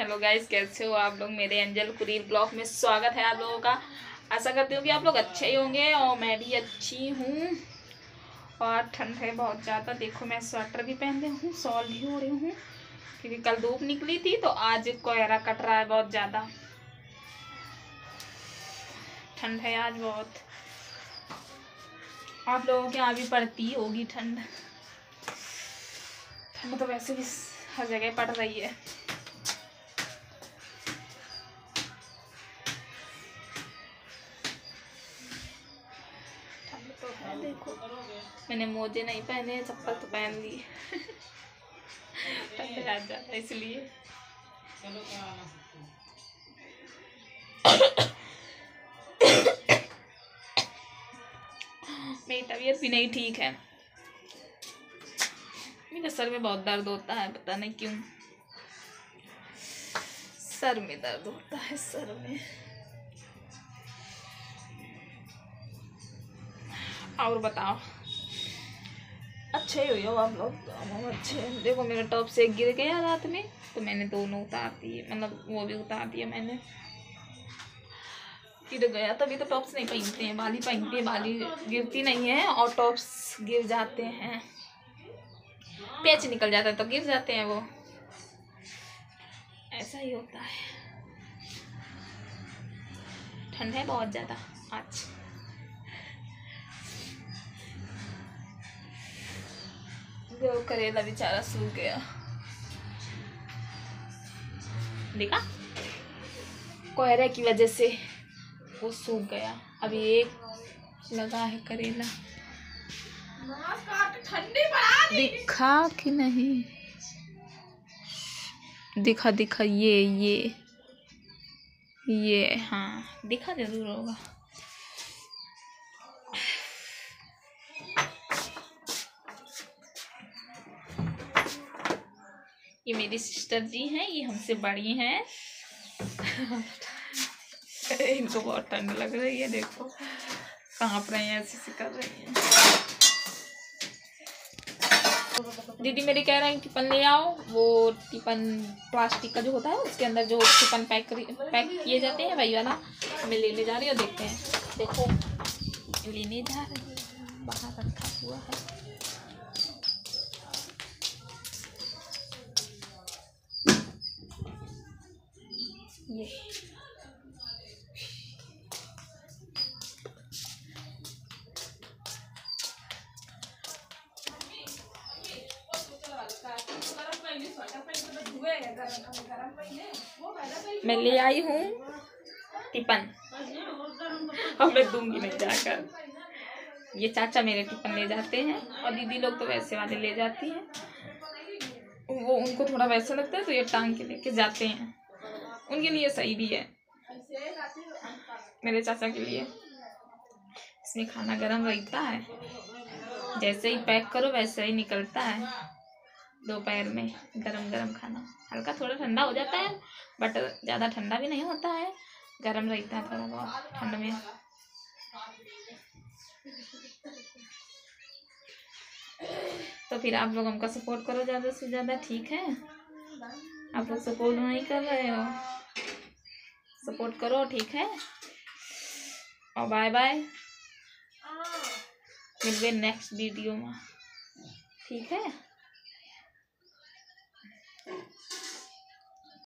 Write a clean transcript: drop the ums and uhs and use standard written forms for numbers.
Hello guys, कैसे हो आप लोग। मेरे एंजल कुरीर ब्लॉग में स्वागत है आप लोगों का। आशा करती हूँ कि आप लोग अच्छे ही होंगे और मैं भी अच्छी हूँ। और ठंड है बहुत ज़्यादा। देखो मैं स्वेटर भी पहन रही हूँ, शॉल भी ओढ़ी हूँ क्योंकि कल धूप निकली थी तो आज कोहरा कट रहा है बहुत ज़्यादा। ठंड है आज बहुत। आप लोगों के यहाँ भी पड़ती होगी ठंड। ठंड तो वैसे भी हर जगह पड़ रही है। ठंड तो है। देखो मैंने मोजे नहीं पहने, चप्पल तो पहन ली। ठंड आ जाता इसलिए। मेरी तबीयत भी नहीं ठीक है। मेरे सर में बहुत दर्द होता है, पता नहीं क्यों। सर में दर्द होता है, सर में। और बताओ, अच्छे ही हो आप लोग। हम अच्छे हैं। देखो मेरा टॉप से गिर गया रात में तो मैंने दोनों उतार दिए, मतलब वो भी उतार दिया मैंने। गिर गया तभी तो टॉप्स नहीं पहनते हैं, बाली पहनते हैं। बाली गिरती नहीं है और टॉप्स गिर जाते हैं। पैच निकल जाता है तो गिर जाते हैं वो। ऐसा ही होता है। ठंड है बहुत ज़्यादा आज। वो करेला बेचारा सूख गया, देखा कोहरे की वजह से वो सूख गया। अभी एक लगा है करेला। दिखा कि नहीं? दिखा दिखा, ये हाँ दिखा जरूर होगा। ये मेरी सिस्टर जी हैं, ये हमसे बड़ी हैं। इनको बहुत ठंड लग रही है। देखो कांप रहे हैं, ऐसे कर रही हैं। दीदी मेरी कह रहे हैं टिफिन ले आओ। वो टिफिन प्लास्टिक का जो होता है उसके अंदर जो टिफिन पैक किए जाते हैं वही वाला मैं लेने जा रही हूँ। देखते हैं। देखो लेने जा रही हूँ, बाहर रखा हुआ है। ये मैं ले आई हूँ टिफिन। अब मैं दूंगी नहीं जाकर। ये चाचा मेरे टिफिन ले जाते हैं और दीदी लोग तो वैसे वाले ले जाती हैं। वो उनको थोड़ा वैसा लगता है तो ये टांग के लेके जाते हैं। उनके लिए सही भी है, मेरे चाचा के लिए। इसमें खाना गरम रहता है, जैसे ही पैक करो वैसे ही निकलता है। दोपहर में गरम गरम खाना। हल्का थोड़ा ठंडा हो जाता है बट ज़्यादा ठंडा भी नहीं होता है, गरम रहता है थोड़ा बहुत ठंड में। तो फिर आप लोग हमका सपोर्ट करो ज़्यादा से ज़्यादा, ठीक है? आप लोग सपोर्ट नहीं कर रहे हो, सपोर्ट करो, ठीक है? और बाय बाय, मिलते नेक्स्ट वीडियो में, ठीक है?